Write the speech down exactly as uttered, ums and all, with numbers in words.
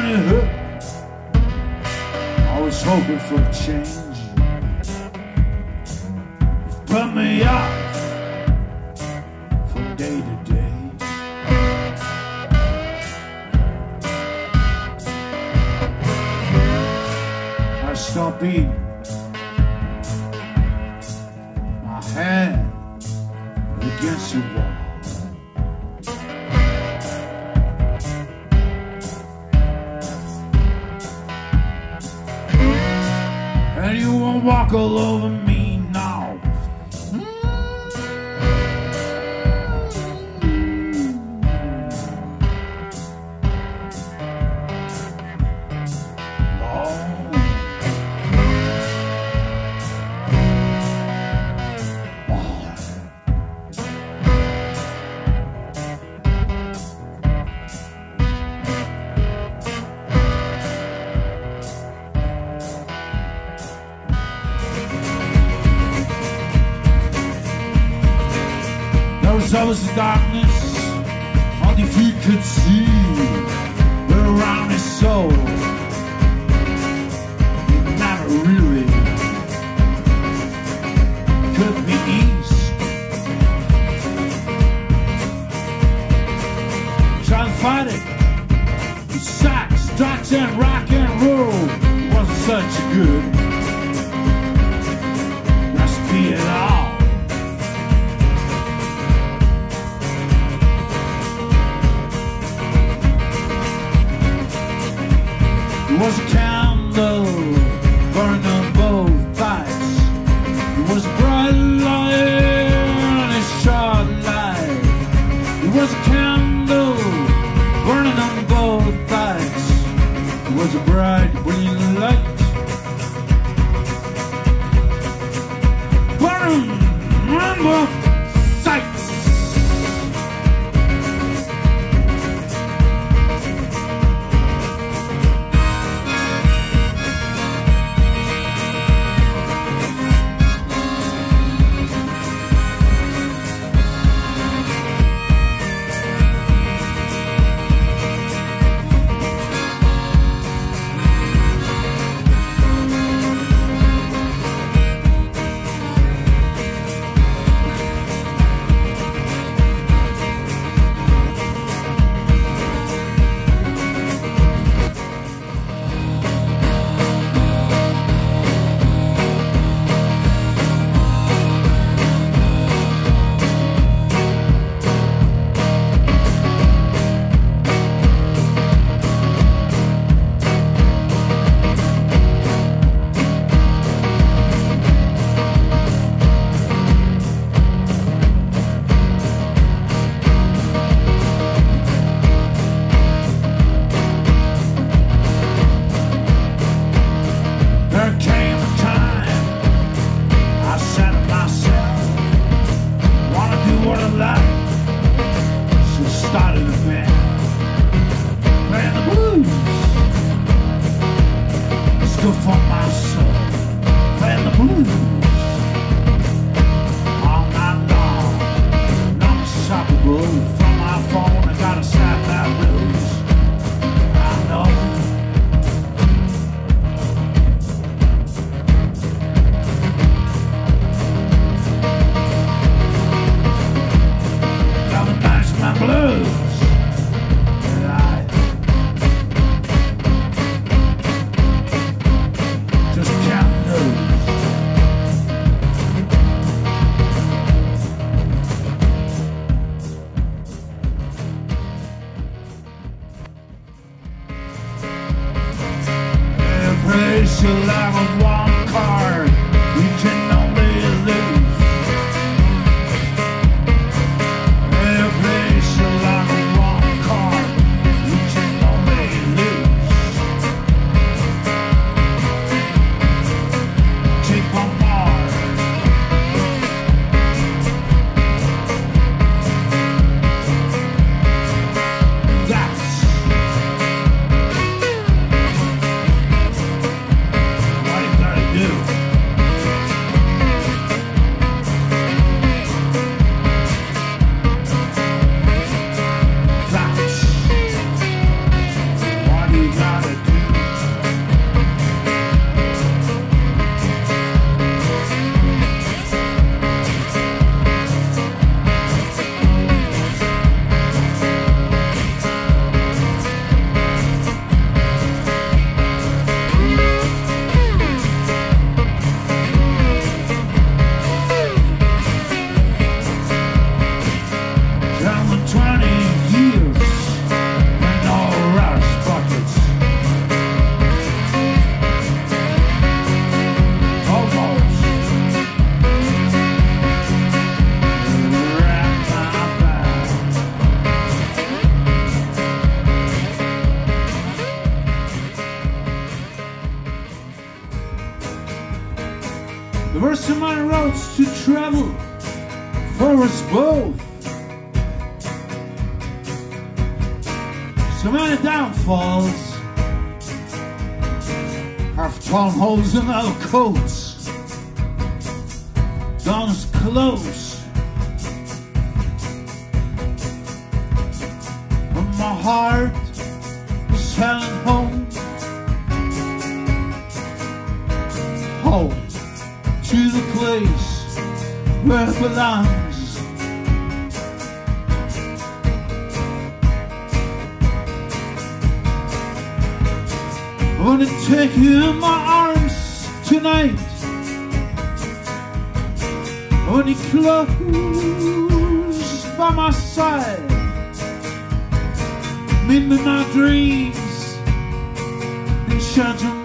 money hook. Always hoping for a change. You've put me off from day to day. I stop eating my hand against the wall. And you won't walk all over me now. There was always the darkness, all your feet could see, but around his soul, it never really could be east. Try to fight it with sax, drugs, and rock and roll. Wasn't such a good recipe at all. It was a candle burning on both sides. It was a bright light and a short light. It was a candle burning on both sides. It was a bright green light burning on both sides. There came a time I said to myself, wanna do what I like. So started a band, playing the blues. It's good for my soul, playing the blues all night long. Non-stoppable from my phone. I got a satellite blues. I know. Blues. Just can't lose. Every place you have a one card, you can only lose. roads to travel for us both. So many downfalls, half-torn holes in our coats, down us close. When my heart is heading home, home to the place where it belongs. I wanna take you in my arms tonight. I want you close by my side. Meet me in my dreams and shut your